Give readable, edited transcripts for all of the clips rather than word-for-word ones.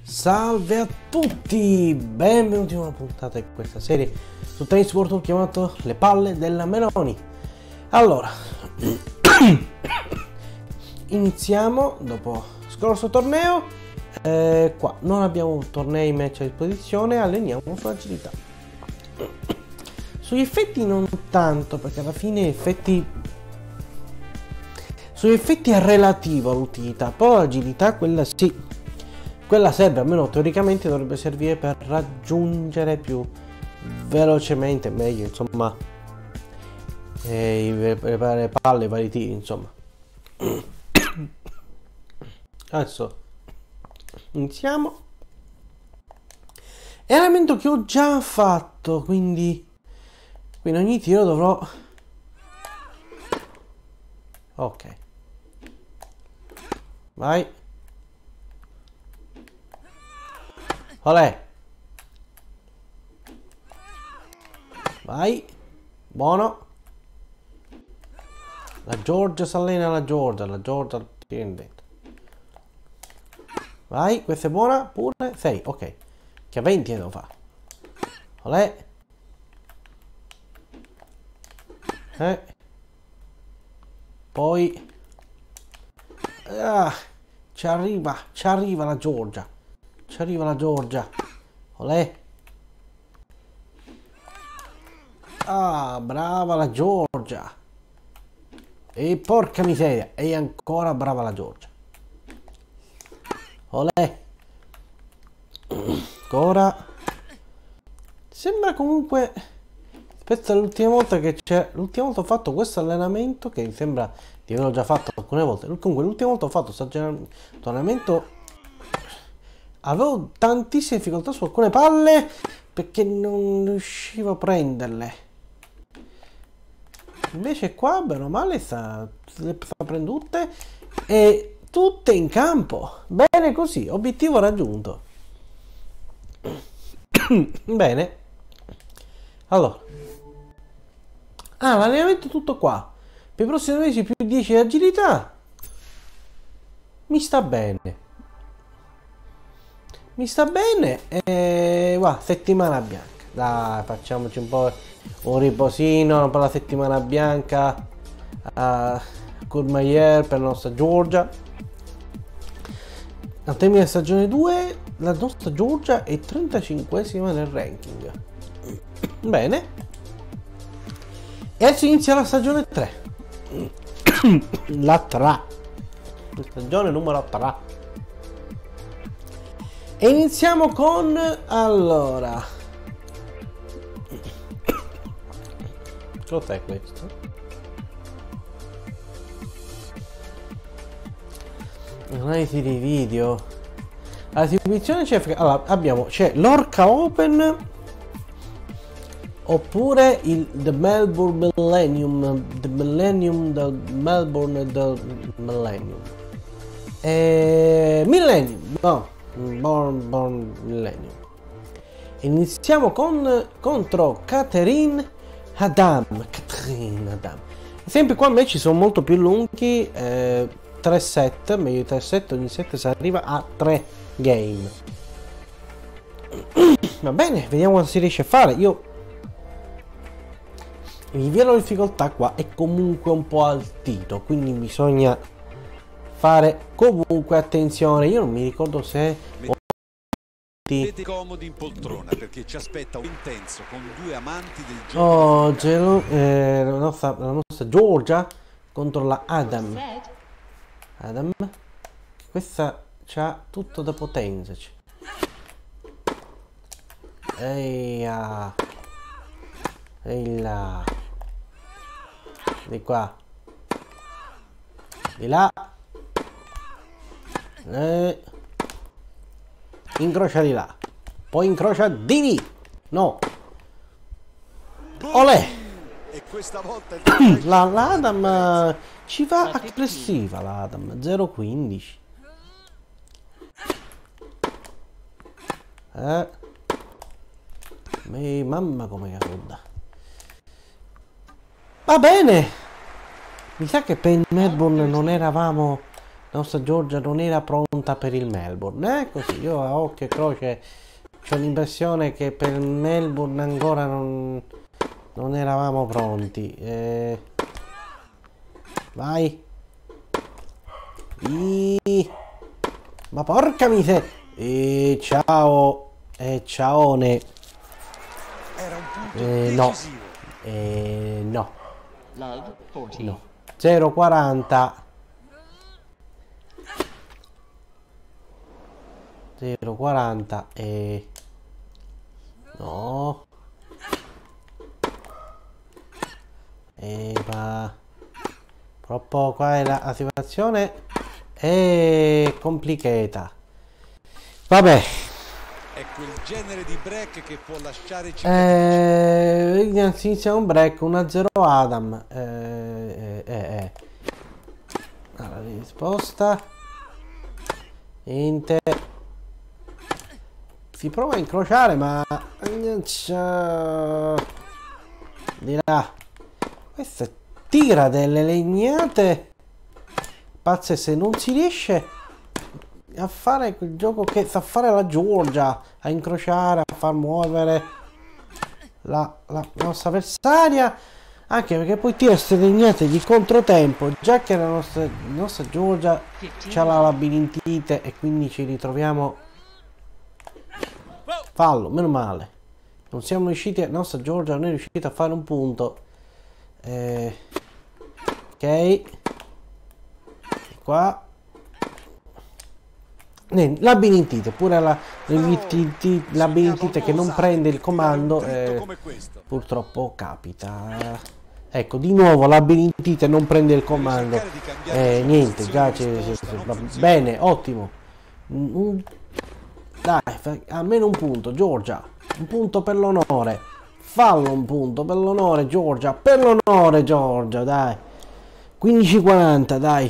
Salve a tutti, benvenuti in una puntata di questa serie su Tennis World chiamato Le palle della Meloni. Allora, iniziamo dopo scorso torneo. Qua non abbiamo tornei match a disposizione, alleniamo sull'agilità. Sugli effetti non tanto, perché alla fine sugli effetti è relativo all'utilità, però l'agilità quella sì. Quella serve, almeno teoricamente dovrebbe servire per raggiungere più velocemente, meglio, insomma, le palle, i vari tiri, insomma. Adesso iniziamo. È un elemento che ho già fatto, quindi ogni tiro dovrò... Ok. Vai. Olè. Vai. Buono. La Georgia si allena, la Georgia tiene dentro. Vai, questa è buona, pure 6, ok. Che 20 devo fare. Olè. Poi ci arriva la Georgia. Ci arriva la Georgia. Olè. Ah, brava la Georgia. E porca miseria, è ancora brava la Georgia. Olè. Ancora. Sembra comunque... Questa è l'ultima volta che c'è... L'ultima volta ho fatto questo allenamento, che mi sembra di averlo già fatto alcune volte. Comunque l'ultima volta ho fatto questo allenamento... Avevo tantissime difficoltà su alcune palle perché non riuscivo a prenderle. Invece qua, bene o male, le sta prendendo tutte e tutte in campo. Bene così, obiettivo raggiunto. Bene. Allora. L'allenamento è tutto qua. Per i prossimi mesi più 10 di agilità. Mi sta bene. Mi sta bene e guarda, settimana bianca. Dai, facciamoci un po' un riposino per la settimana bianca a Courmayeur per la nostra Georgia. Al termine della stagione 2 la nostra Georgia è 35esima nel ranking. Bene. E adesso inizia la stagione 3. La 3. La stagione numero 3. E iniziamo con... Allora... Cos'è questo? Analisi di video. La esibizione c'è... Allora, c'è l'Orca Open... Oppure il The Melbourne Millennium. The Millennium del Melbourne del Millennium. Millennium, no. Born Millennium. Iniziamo contro Catherine Adam. Sempre qua invece sono molto più lunghi, 3 set, meglio di 3 set, ogni set si arriva a 3 game. Va bene, vediamo cosa si riesce a fare. Io il livello di difficoltà qua è comunque un po' altito, quindi bisogna fare comunque attenzione. Io non mi ricordo se siete comodi in poltrona perché ci aspetta un intenso con due amanti del gioco. La nostra Georgia contro la Adam. Questa c'ha tutto da potenza. Ehi là. Di qua. Di là. Incrocia di là, poi incrocia di lì. No. Olè. E questa volta l'Adam ci va aggressiva, l'Adam 0-15. Mamma come caruda. Va bene. Mi sa che per Melbourne non eravamo la nostra Giorgia non era pronta per il Melbourne, così io a occhio e croce ho l'impressione che per il Melbourne ancora non eravamo pronti. Vai. Ma porca miseria. Ciao. Ciaone. Era un punto No. decisivo. No. Love 40. No. 0,40. 0,40 no. Ma purtroppo qua è la situazione è complicata. Vabbè. È quel genere di break che può lasciare Si inizia un break 1-0 Adam. Allora, risposta. Niente. Si prova a incrociare, ma di là. Questa tira delle legnate pazze, se non si riesce a fare quel gioco che sa fare la Giorgia, a incrociare, a far muovere la nostra avversaria, anche perché poi tira queste legnate di controtempo, già che la nostra Giorgia c'ha la labirintite e quindi ci ritroviamo. Fallo, meno male. Non siamo riusciti, la nostra Giorgia non è riuscita a fare un punto. Ok. Qua. Labirintite, pure la labirintite che non prende il comando. Purtroppo capita. Ecco, di nuovo labirintite non prende il comando. Niente, già va bene, ottimo. Dai, almeno un punto, Giorgia. Un punto per l'onore. Fallo un punto per l'onore, Giorgia. Per l'onore, Giorgia, dai. 15-40, dai.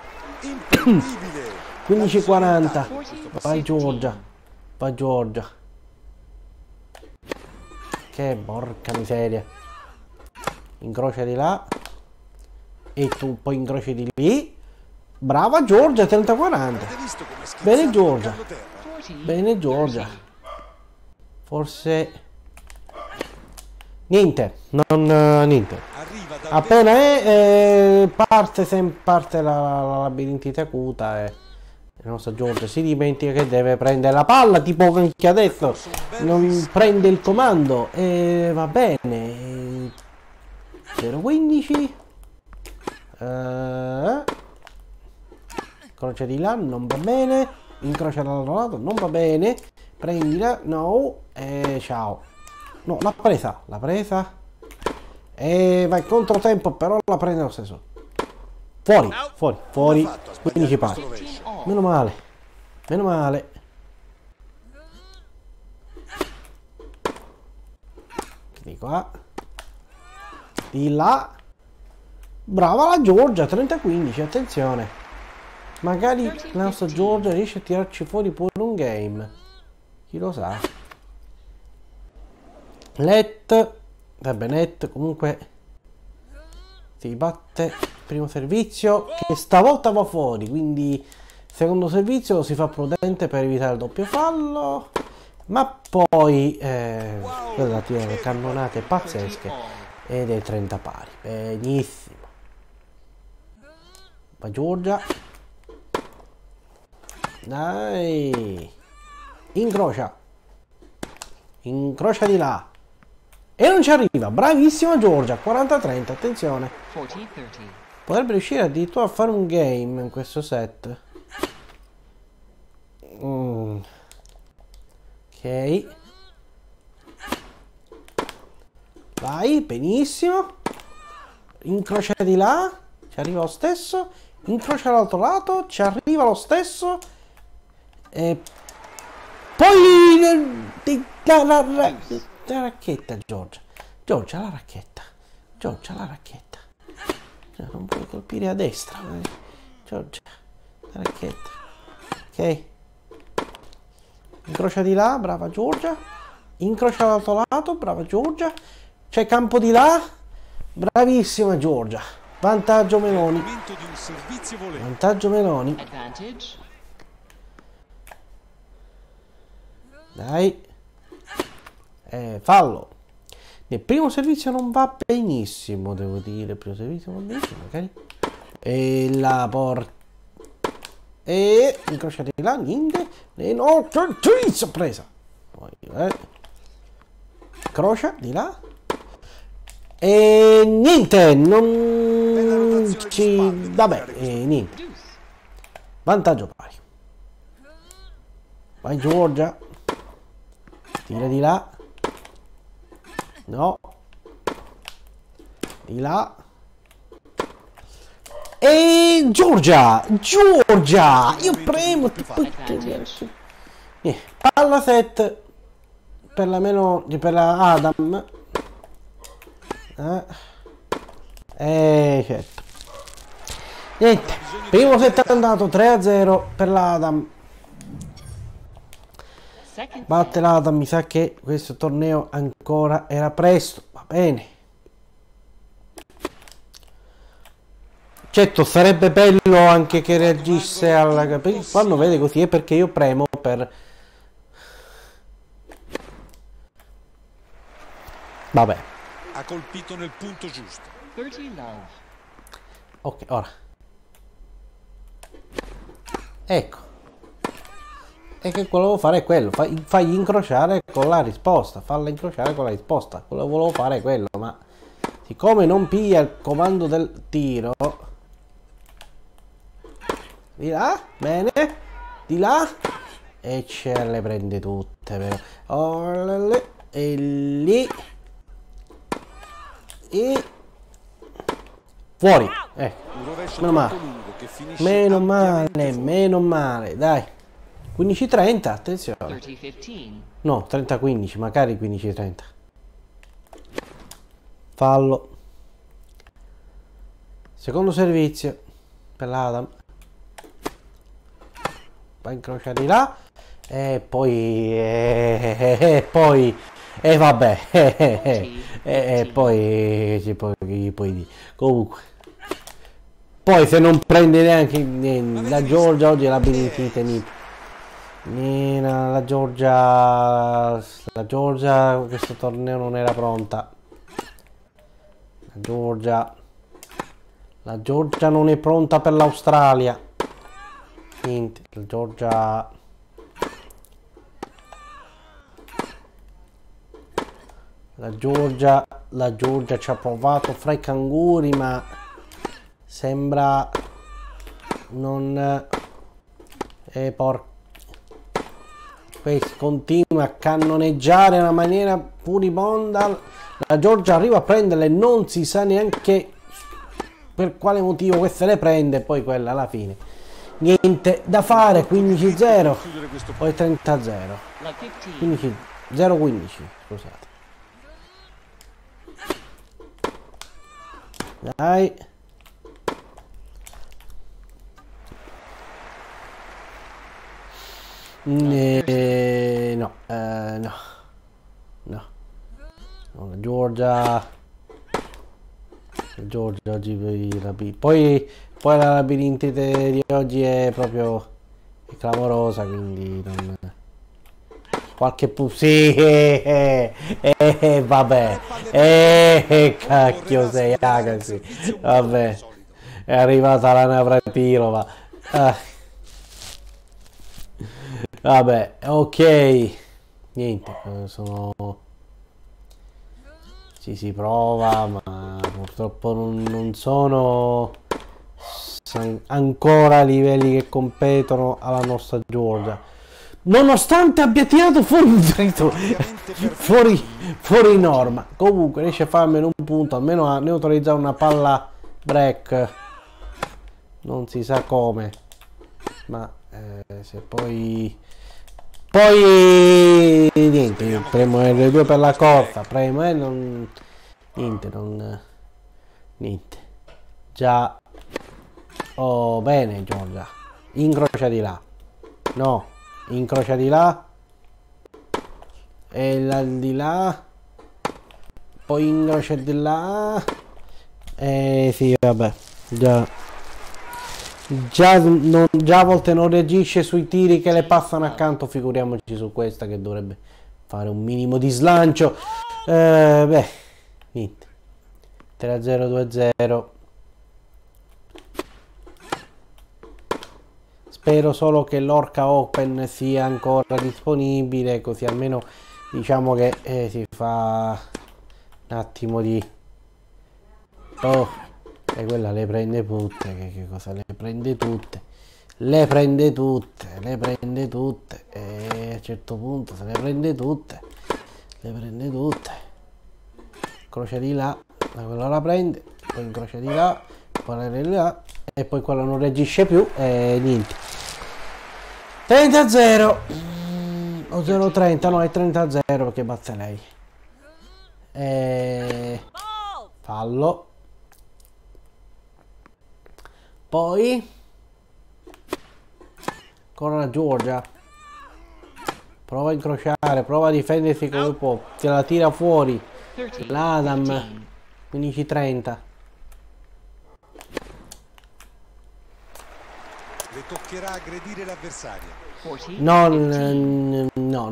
15-40. Vai, Giorgia. Vai, Giorgia. Che porca miseria. Incrocia di là. E tu poi incroci di lì. Brava Giorgia, 30-40. Bene, Giorgia. Bene Giorgia. Forse niente, niente. Appena parte la labirintite acuta e la nostra Giorgia si dimentica che deve prendere la palla, tipo anche adesso non prende il comando e va bene. 0-15. Croce di là, non va bene. Incrocia dall'altro lato, non va bene. Prendila, no. Ciao. No, l'ha presa. Vai controtempo, però la prende lo stesso. Fuori. 15 pari. Meno male. Di qua. Di là. Brava la Giorgia, 30-15, attenzione. Magari la nostra Giorgia riesce a tirarci fuori pure un game. Chi lo sa. Net comunque si batte. Primo servizio che stavolta va fuori. Quindi secondo servizio lo si fa prudente per evitare il doppio fallo. Ma poi quella tira le cannonate pazzesche. Ed è 30 pari. Benissimo. Va Giorgia. Dai. Incrocia di là e non ci arriva. Bravissima Giorgia. 40-30, attenzione. 40-30. Potrebbe riuscire addirittura a fare un game in questo set. Ok. Vai, benissimo. Incrocia di là. Ci arriva lo stesso. Incrocia dall'altro lato. Ci arriva lo stesso. E poi la racchetta, Giorgia. Giorgia, la racchetta. Non puoi colpire a destra. Giorgia, la racchetta. Ok. Incrocia di là, brava Giorgia. Incrocia dall'altro lato, brava Giorgia. C'è campo di là. Bravissima Giorgia. Vantaggio Meloni. Momento di un servizio voleo. Vantaggio Meloni. Advantage. Dai. Fallo. Nel primo servizio non va benissimo, devo dire. Il primo servizio va benissimo, magari. E la porta. E incrociati là, niente. E no, sorpresa. Poi, incrocia di là. E niente, non ci... Vabbè, niente. Deuce. Vantaggio pari. Vai Giorgia. Tira di là. No. Di là. E Giorgia! Giorgia! Io premo. Palla set. Per la meno. Per la Adam. Certo. Niente. Primo set è andato 3-0 per l'Adam. Second Batte set. l'Adam, mi sa che questo torneo ancora era presto. Va bene. Certo, sarebbe bello anche che reagisse alla... Quando vede così è perché io premo per... Vabbè. Ha colpito nel punto giusto. 30 love. Ok, ora. Ecco. E che volevo fare è quello. Fagli incrociare con la risposta. Falla incrociare con la risposta. Quello che volevo fare è quello, ma... Siccome non piglia il comando del tiro... Di là, bene, di là, e ce le prende tutte, però. E lì, e fuori, Un rovescio meno male, troppo lungo che finisce meno male, dai, 15-30, attenzione, 30-15. no, 30-15, magari 15-30, fallo, secondo servizio, per l'Adam. Incrocia di là e poi vabbè e poi ci puoi dire comunque poi se non prende neanche la Giorgia oggi la benedita la Giorgia questo torneo non era pronta, la Giorgia non è pronta per l'Australia. Niente, la Giorgia ci ha provato fra i canguri, ma sembra non continua a cannoneggiare in una maniera furibonda. La Giorgia arriva a prenderle, non si sa neanche per quale motivo queste le prende, poi quella alla fine niente da fare. 15-0 poi 30-0 Love 15. 0-15, scusate, dai, no, la Giorgia oggi poi la labirintite di oggi è proprio clamorosa, quindi non... qualche sì, vabbè, cacchio sei ragazzi, vabbè, è arrivata la Navratilova, vabbè, ok, niente, si prova, ma purtroppo non sono ancora a livelli che competono alla nostra Giorgia, nonostante abbia tirato fuori norma. Comunque riesce a farmene un punto, almeno a neutralizzare una palla break, non si sa come, ma se poi niente, premo L2 per la corta, premo e non niente, già. Oh, bene Giorgia, incrocia di là, no, incrocia di là e la di là, poi incrocia di là, Sì, vabbè, già a volte non reagisce sui tiri che le passano accanto, figuriamoci su questa che dovrebbe fare un minimo di slancio. Beh, niente. 3-0, 2-0. Spero solo che l'Orca Open sia ancora disponibile, così almeno diciamo che si fa un attimo di... Oh, e quella le prende tutte, che cosa le prende tutte? Le prende tutte, le prende tutte, e a un certo punto se le prende tutte, le prende tutte. Incrocia di là, quella la prende, poi incrocia di là, poi di là, e poi quella non reagisce più, e niente. 30-0 o 0-30, no, è 30-0 perché batte lei. Fallo. Poi con la Georgia prova a incrociare, prova a difendersi come può, se la tira fuori l'Adam. 15-30. Le toccherà aggredire l'avversaria. Non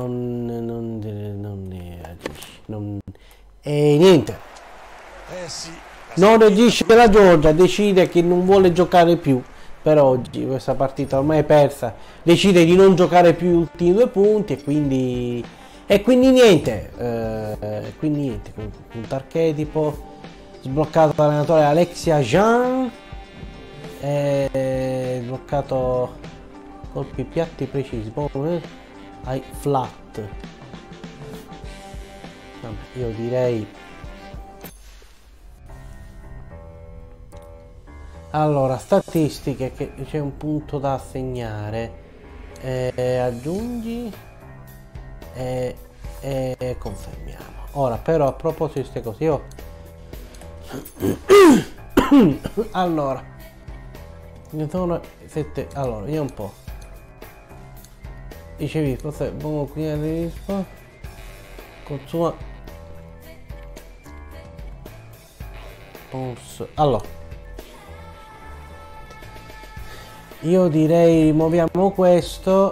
e niente. Sì. Non reagisce la Georgia, decide che non vuole giocare più per oggi, questa partita ormai è persa, decide di non giocare più gli ultimi 2 punti e quindi niente, punto archetipo, sbloccato l'allenatore Alexia Jean, sbloccato colpi piatti precisi, poi ai flat. Vabbè, io direi... Allora, statistiche, che c'è un punto da assegnare, aggiungi e confermiamo. Ora però, a proposito di queste cose, io allora ne sono 7. Allora, io un po' dicevi cos'è buono qui all'ispo consuma allora io direi rimuoviamo questo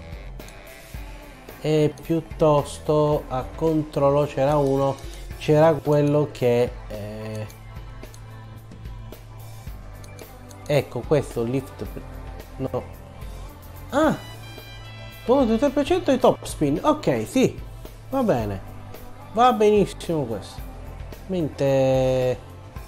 e piuttosto a controllo c'era quello che ecco questo lift no punto 3% di top spin, ok, sì, va bene, va benissimo questo, mentre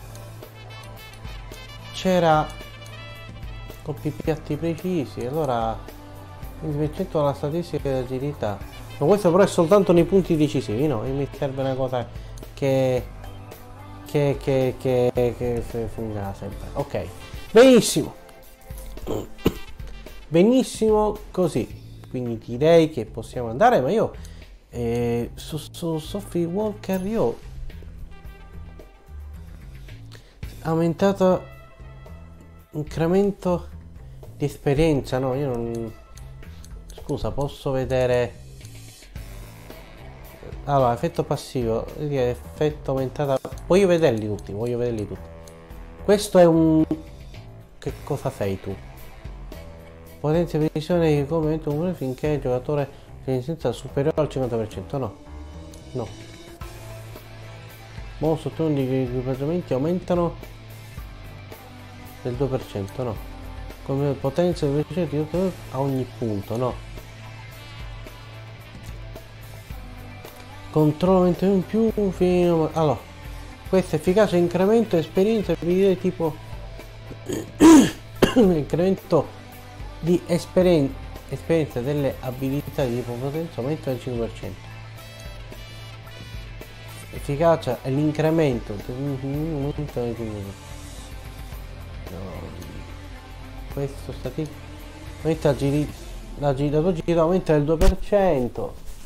c'era colpi piatti precisi, allora il 20% alla statistica e agilità. Ma questo però è soltanto nei punti decisivi, no? E mi serve una cosa che funga sempre. Ok, benissimo. Benissimo così. Quindi direi che possiamo andare, ma io su Sophie Walker io aumentato incremento di esperienza, no, io non... Scusa, posso vedere... Allora, effetto passivo, effetto aumentata... Voglio vederli tutti. Questo è un... Che cosa sei tu? Potenza di precisione di commento comune finché il giocatore di resistenza superiore al 50%, no. Bonus ottenuti di equipaggiamenti aumentano del 2%, no. Come potenza di precisione a ogni punto, no. Controllo in più fino... Allora, questo efficace incremento esperienza per dire tipo incremento di esperienza delle abilità di tipo potenza aumenta del 5%. Efficacia e l'incremento aumenta del 5%. Questo statistico aumenta la tua aumenta del 2%,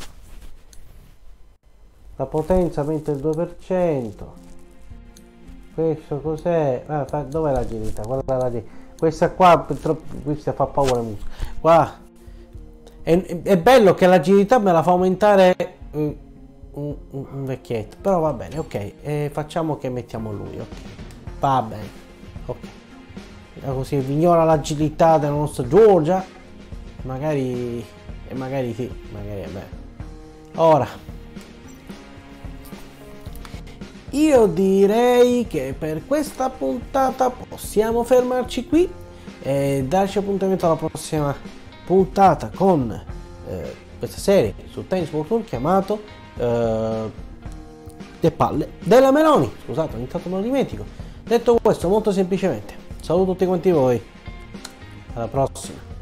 la potenza aumenta del 2%. Questo cos'è? Dov'è l'agilità? Guarda l'agilità. Questa qua questa fa paura qua è bello che l'agilità me la fa aumentare un vecchietto, però va bene, ok, facciamo che mettiamo lui, ok, Va bene. Ok. Così vi ignora l'agilità della nostra Giorgia. Magari sì, magari è bene. Ora, io direi che per questa puntata possiamo fermarci qui e darci appuntamento alla prossima puntata con questa serie su Tennis World Tour chiamato Le palle della Meloni. Scusate, ogni tanto me lo dimentico. Detto questo, molto semplicemente, saluto tutti quanti voi. Alla prossima.